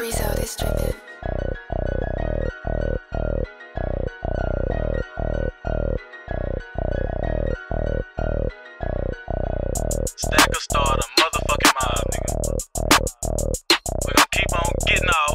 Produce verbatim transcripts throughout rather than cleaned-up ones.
Breezo, they stripping. Stacker starter, motherfucking mob, nigga. We gon' keep on getting off.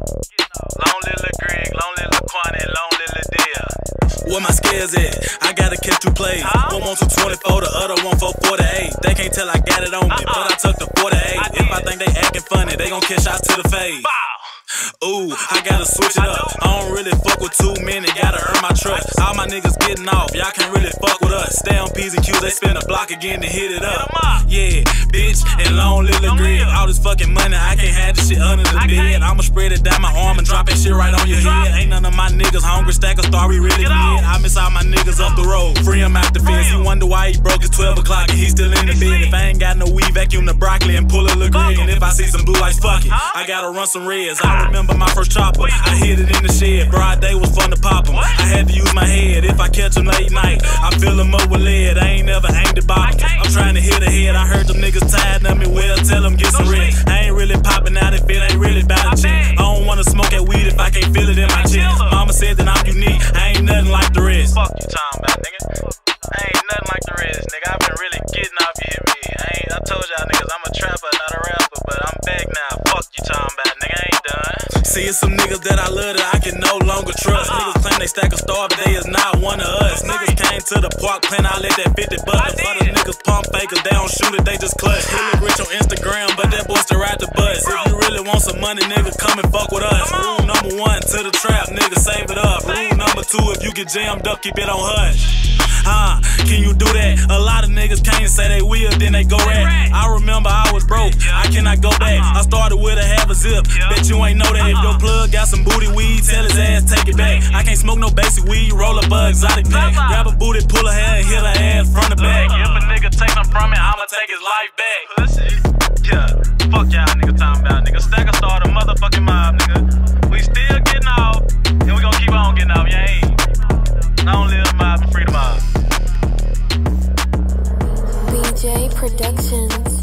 Long live Lil Greg, long live Lil Quanny, long live Lil Deal. Where my scales at? I gotta catch two plays. Huh? One want to twenty-four, the other one for forty-eight. They can't tell I got it on me, uh-uh. But I took the forty-eight. I if I think they acting funny, they gon' catch shots to the face. Bow. Ooh, I gotta switch it up. I don't really fuck with too many, gotta earn my trust. All my niggas getting off, y'all can't really fuck with us. Stay on P's and Q's, they spin a block again to hit it up. Yeah, bitch, and long live Lil Greg. All this fucking money, I can't have this shit under the bed. I'ma spread it down my arm and drop that shit right on your head. Ain't none of my niggas hungry, Stacker Star, we really did. I miss all my niggas up the road, free him out the fence. You wonder why he broke, it's twelve o'clock and he still in the bed. If I ain't got no weed, vacuum the broccoli and pull a Lil Greg. And if I see some blue lights, fuck it, I gotta run some reds. I remember my first chopper, I hit it in the shed. Broad day was fun to pop 'em. I had to use my head. If I catch 'em late night, I fill 'em up with lead. I ain't never aimed at bottom. I'm trying to hit ahead. I heard them niggas tired of me. Well, tell 'em get some rest. I ain't really popping out if it ain't really about a check. I don't wanna smoke that weed if I can't feel it in my chest. Mama said that I'm unique. I ain't nothing like the rest. Fuck you talking about, nigga. I ain't nothing like the rest, nigga. I've been really getting off, you hear me? I ain't. I told y'all niggas I'm a trapper, not a rapper, but I'm back now. Fuck you talking about, nigga. I ain't done. See, it's some niggas that I love that I can no longer trust. Niggas claim they Stacker Star, but they is not one of us. Niggas came to the park playing, I let that fifty bucks. The other niggas pump fakers, they don't shoot it, they just clutch. He look rich on Instagram, but that boy still ride the bus. If you really want some money, nigga, come and fuck with us. Rule number one, to the trap, nigga, save it up. Rule number two, if you get jammed up, keep it on hush. Huh, can you do that? A lot of niggas can't say they will, then they go rat. I remember I was broke, I cannot go back. I started with a half a zip, bet you ain't know that. If your plug got some booty weed, tell his ass take it back. I can't smoke no basic weed, roll up a exotic pack. Grab a booty, pull her hair, and hit her ass front to back. If a nigga take them from me, I'ma take his life back. Pussy. Yeah, fuck y'all nigga talking about, nigga. Stacker Star, the motherfucking mob, nigga. We still getting off, and we gon' keep on getting off, you ain't. Long live the mob and free the mob. B J Productions.